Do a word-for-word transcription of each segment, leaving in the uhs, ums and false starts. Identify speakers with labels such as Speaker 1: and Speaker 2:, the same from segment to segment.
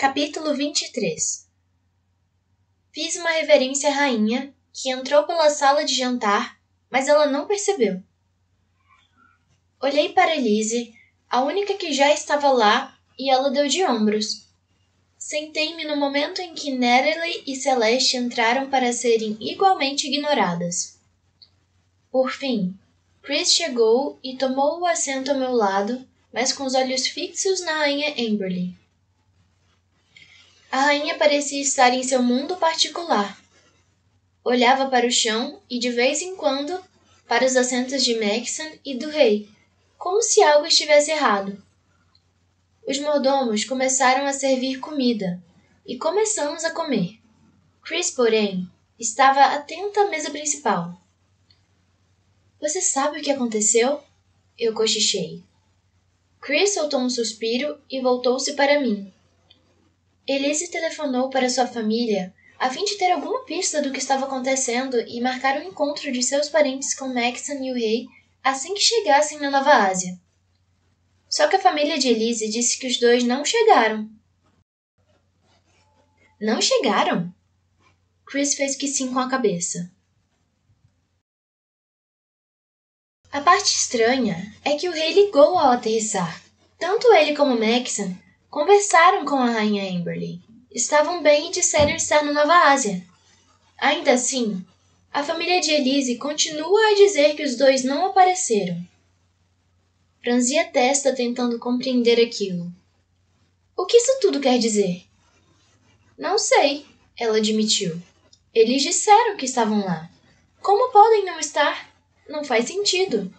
Speaker 1: Capítulo vinte e três. Fiz uma reverência à rainha, que entrou pela sala de jantar, mas ela não percebeu. Olhei para Elise, a única que já estava lá, e ela deu de ombros. Sentei-me no momento em que Natalie e Celeste entraram para serem igualmente ignoradas. Por fim, Chris chegou e tomou o assento ao meu lado, mas com os olhos fixos na rainha Amberly. A rainha parecia estar em seu mundo particular. Olhava para o chão e, de vez em quando, para os assentos de Maxon e do rei, como se algo estivesse errado. Os mordomos começaram a servir comida, e começamos a comer. Chris, porém, estava atento à mesa principal. Você sabe o que aconteceu? Eu cochichei. Chris soltou um suspiro e voltou-se para mim. Elise telefonou para sua família a fim de ter alguma pista do que estava acontecendo e marcar o encontro de seus parentes com Maxon e o rei assim que chegassem na Nova Ásia. Só que a família de Elise disse que os dois não chegaram. Não chegaram? Chris fez que sim com a cabeça. A parte estranha é que o rei ligou ao aterrissar. Tanto ele como Maxon conversaram com a rainha Amberly. Estavam bem e disseram estar na Nova Ásia. Ainda assim, a família de Elise continua a dizer que os dois não apareceram. Franzi a testa tentando compreender aquilo. O que isso tudo quer dizer? Não sei, ela admitiu. Eles disseram que estavam lá. Como podem não estar? Não faz sentido.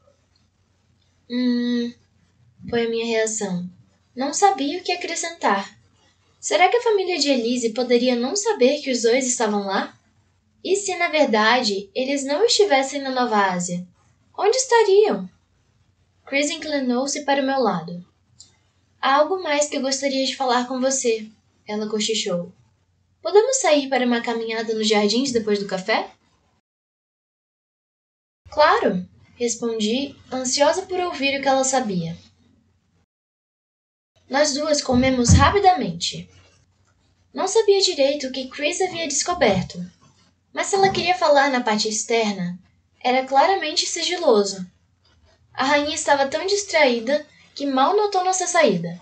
Speaker 1: Hum, foi a minha reação. Não sabia o que acrescentar. Será que a família de Elise poderia não saber que os dois estavam lá? E se, na verdade, eles não estivessem na Nova Ásia? Onde estariam? Chris inclinou-se para o meu lado. Há algo mais que eu gostaria de falar com você, ela cochichou. Podemos sair para uma caminhada nos jardins depois do café? Claro, respondi, ansiosa por ouvir o que ela sabia. Nós duas comemos rapidamente. Não sabia direito o que Chris havia descoberto, mas se ela queria falar na parte externa, era claramente sigiloso. A rainha estava tão distraída que mal notou nossa saída.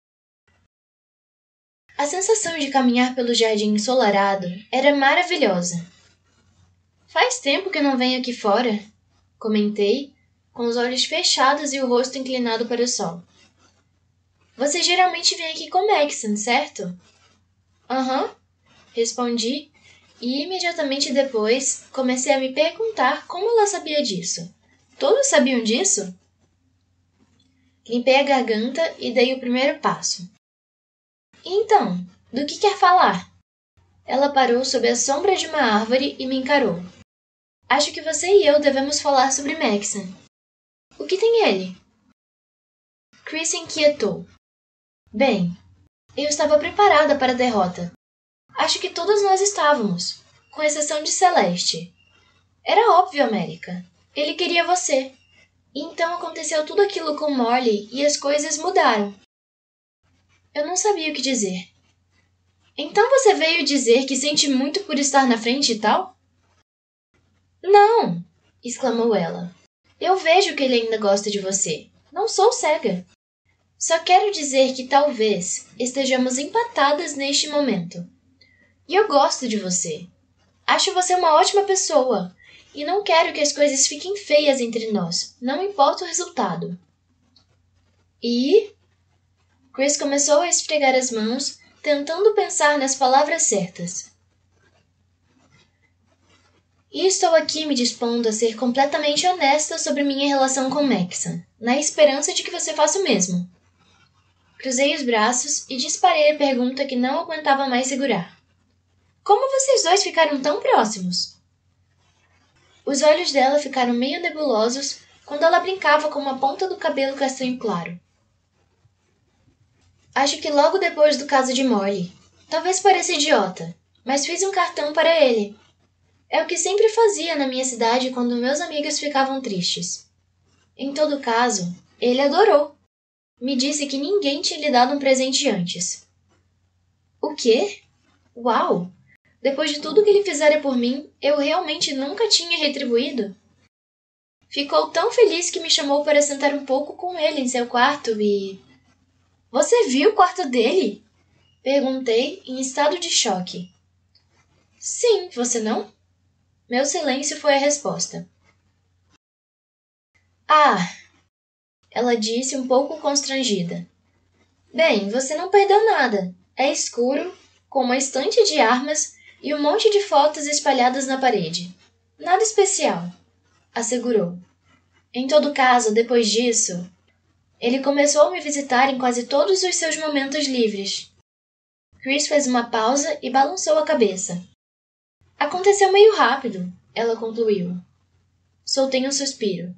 Speaker 1: A sensação de caminhar pelo jardim ensolarado era maravilhosa. Faz tempo que não venho aqui fora, comentei, com os olhos fechados e o rosto inclinado para o sol. Você geralmente vem aqui com Maxon, certo? Aham, uhum, respondi, e imediatamente depois comecei a me perguntar como ela sabia disso. Todos sabiam disso? Limpei a garganta e dei o primeiro passo. Então, do que quer falar? Ela parou sob a sombra de uma árvore e me encarou. Acho que você e eu devemos falar sobre Maxon. O que tem ele? Chris se inquietou. Bem, eu estava preparada para a derrota. Acho que todas nós estávamos, com exceção de Celeste. Era óbvio, América. Ele queria você. E então aconteceu tudo aquilo com Morley e as coisas mudaram. Eu não sabia o que dizer. Então você veio dizer que sente muito por estar na frente e tal? Não! Exclamou ela. Eu vejo que ele ainda gosta de você. Não sou cega. Só quero dizer que talvez estejamos empatadas neste momento. E eu gosto de você. Acho você uma ótima pessoa. E não quero que as coisas fiquem feias entre nós. Não importa o resultado. E... Chris começou a esfregar as mãos, tentando pensar nas palavras certas. E estou aqui me dispondo a ser completamente honesta sobre minha relação com Maxon, na esperança de que você faça o mesmo. Cruzei os braços e disparei a pergunta que não aguentava mais segurar. Como vocês dois ficaram tão próximos? Os olhos dela ficaram meio nebulosos quando ela brincava com uma ponta do cabelo castanho claro. Acho que logo depois do caso de Morley. Talvez pareça idiota, mas fiz um cartão para ele. É o que sempre fazia na minha cidade quando meus amigos ficavam tristes. Em todo caso, ele adorou. Me disse que ninguém tinha lhe dado um presente antes. O quê? Uau! Depois de tudo que ele fizera por mim, eu realmente nunca tinha retribuído? Ficou tão feliz que me chamou para sentar um pouco com ele em seu quarto e... Você viu o quarto dele? Perguntei, em estado de choque. Sim, você não? Meu silêncio foi a resposta. Ah! Ela disse um pouco constrangida. Bem, você não perdeu nada. É escuro, com uma estante de armas e um monte de fotos espalhadas na parede. Nada especial, assegurou. Em todo caso, depois disso, ele começou a me visitar em quase todos os seus momentos livres. Chris fez uma pausa e balançou a cabeça. Aconteceu meio rápido, ela concluiu. Soltei um suspiro.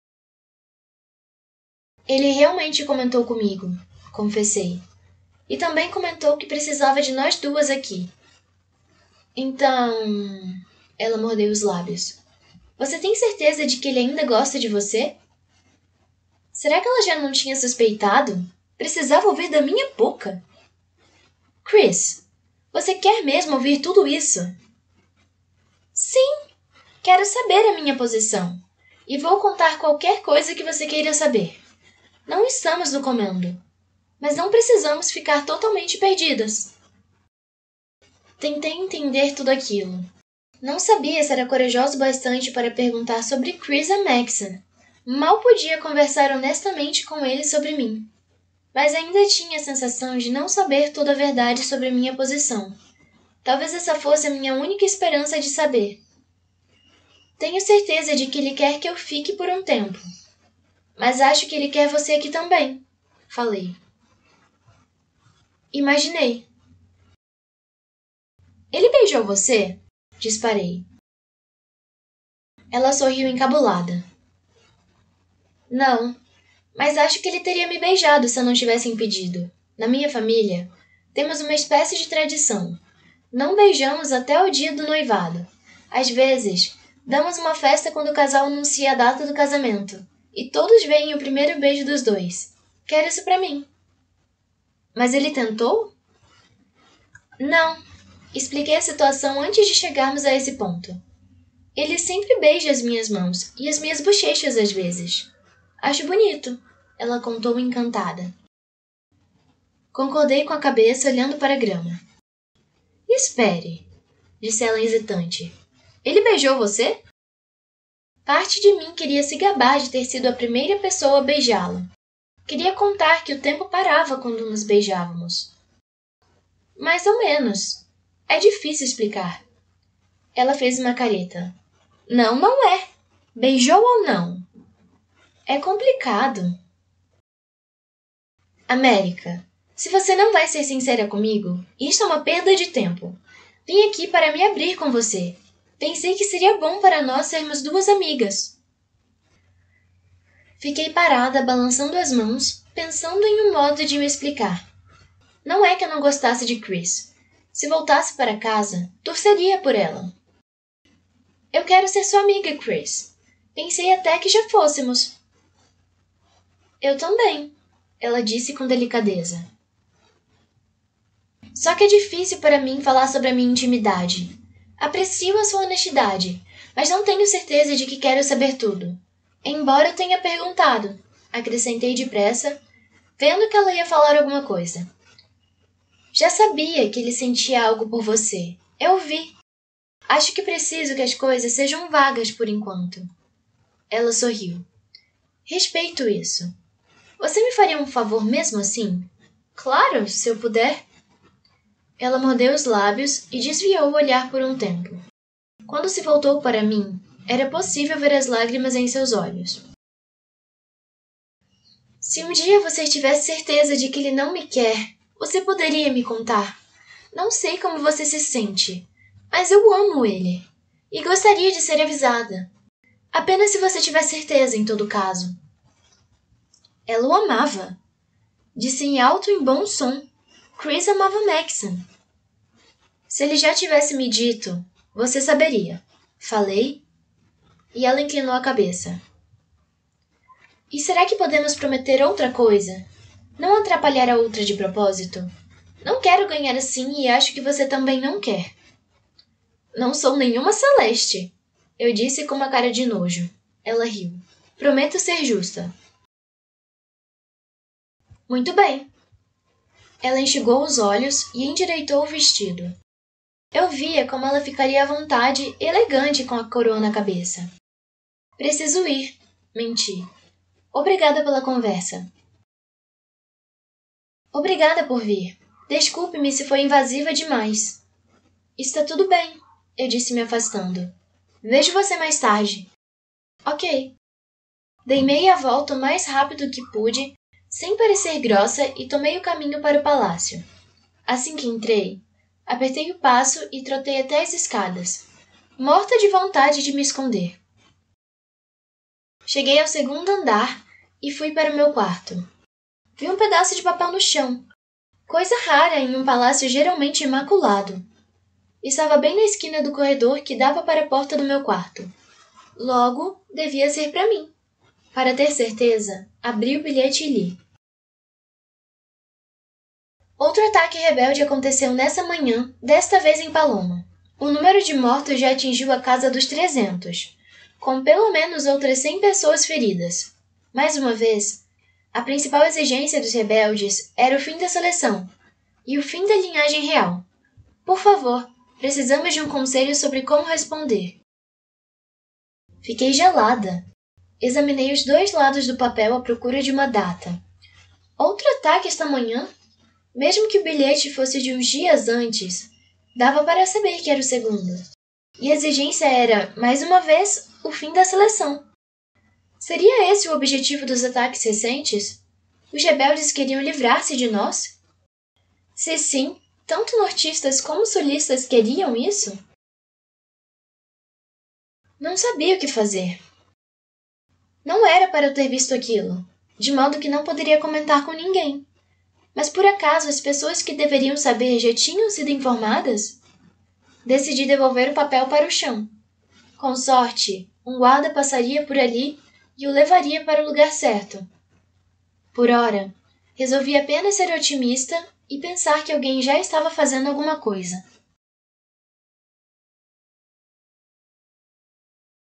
Speaker 1: Ele realmente comentou comigo, confessei. E também comentou que precisava de nós duas aqui. Então... Ela mordeu os lábios. Você tem certeza de que ele ainda gosta de você? Será que ela já não tinha suspeitado? Precisava ouvir da minha boca. Chris, você quer mesmo ouvir tudo isso? Sim, quero saber a minha posição. E vou contar qualquer coisa que você queira saber. Não estamos no comando, mas não precisamos ficar totalmente perdidas. Tentei entender tudo aquilo. Não sabia se era corajoso bastante para perguntar sobre Chris a Maxon. Mal podia conversar honestamente com ele sobre mim. Mas ainda tinha a sensação de não saber toda a verdade sobre minha posição. Talvez essa fosse a minha única esperança de saber. Tenho certeza de que ele quer que eu fique por um tempo. Mas acho que ele quer você aqui também, falei. Imaginei. Ele beijou você? Disparei. Ela sorriu encabulada. Não, mas acho que ele teria me beijado se eu não tivesse impedido. Na minha família, temos uma espécie de tradição. Não beijamos até o dia do noivado. Às vezes, damos uma festa quando o casal anuncia a data do casamento. E todos veem o primeiro beijo dos dois. Quero isso pra mim. Mas ele tentou? Não. Expliquei a situação antes de chegarmos a esse ponto. Ele sempre beija as minhas mãos e as minhas bochechas às vezes. Acho bonito, ela contou encantada. Concordei com a cabeça olhando para a grama. Espere, disse ela hesitante. Ele beijou você? Parte de mim queria se gabar de ter sido a primeira pessoa a beijá-la. Queria contar que o tempo parava quando nos beijávamos. Mais ou menos. É difícil explicar. Ela fez uma careta. Não, não é. Beijou ou não? É complicado. América, se você não vai ser sincera comigo, isto é uma perda de tempo. Vim aqui para me abrir com você. Pensei que seria bom para nós sermos duas amigas. Fiquei parada, balançando as mãos, pensando em um modo de me explicar. Não é que eu não gostasse de Chris. Se voltasse para casa, torceria por ela. Eu quero ser sua amiga, Chris. Pensei até que já fôssemos. Eu também, ela disse com delicadeza. Só que é difícil para mim falar sobre a minha intimidade. Aprecio a sua honestidade, mas não tenho certeza de que quero saber tudo. Embora eu tenha perguntado, acrescentei depressa, vendo que ela ia falar alguma coisa. Já sabia que ele sentia algo por você. Eu vi. Acho que preciso que as coisas sejam vagas por enquanto. Ela sorriu. Respeito isso. Você me faria um favor mesmo assim? Claro, se eu puder. Ela mordeu os lábios e desviou o olhar por um tempo. Quando se voltou para mim, era possível ver as lágrimas em seus olhos. Se um dia você tivesse certeza de que ele não me quer, você poderia me contar. Não sei como você se sente, mas eu amo ele. E gostaria de ser avisada. Apenas se você tiver certeza, em todo caso. Ela o amava. Disse em alto e bom som. Chris amava Maxon. Se ele já tivesse me dito, você saberia. Falei, e ela inclinou a cabeça. E será que podemos prometer outra coisa? Não atrapalhar a outra de propósito? Não quero ganhar assim e acho que você também não quer. Não sou nenhuma Celeste, eu disse com uma cara de nojo. Ela riu. Prometo ser justa. Muito bem. Ela enxugou os olhos e endireitou o vestido. Eu via como ela ficaria à vontade, elegante com a coroa na cabeça. Preciso ir, menti. Obrigada pela conversa. Obrigada por vir. Desculpe-me se foi invasiva demais. Está tudo bem, eu disse me afastando. Vejo você mais tarde. Ok. Dei meia volta o mais rápido que pude, sem parecer grossa, e tomei o caminho para o palácio. Assim que entrei, apertei o passo e trotei até as escadas, morta de vontade de me esconder. Cheguei ao segundo andar e fui para o meu quarto. Vi um pedaço de papel no chão, coisa rara em um palácio geralmente imaculado. Estava bem na esquina do corredor que dava para a porta do meu quarto. Logo, devia ser para mim. Para ter certeza, abri o bilhete e li. Outro ataque rebelde aconteceu nessa manhã, desta vez em Paloma. O número de mortos já atingiu a casa dos trezentos, com pelo menos outras cem pessoas feridas. Mais uma vez, a principal exigência dos rebeldes era o fim da seleção e o fim da linhagem real. Por favor, precisamos de um conselho sobre como responder. Fiquei gelada. Examinei os dois lados do papel à procura de uma data. Outro ataque esta manhã? Mesmo que o bilhete fosse de uns dias antes, dava para saber que era o segundo. E a exigência era, mais uma vez, o fim da seleção. Seria esse o objetivo dos ataques recentes? Os rebeldes queriam livrar-se de nós? Se sim, tanto nortistas como sulistas queriam isso? Não sabia o que fazer. Não era para eu ter visto aquilo, de modo que não poderia comentar com ninguém. Mas por acaso as pessoas que deveriam saber já tinham sido informadas? Decidi devolver o papel para o chão. Com sorte, um guarda passaria por ali e o levaria para o lugar certo. Por ora, resolvi apenas ser otimista e pensar que alguém já estava fazendo alguma coisa.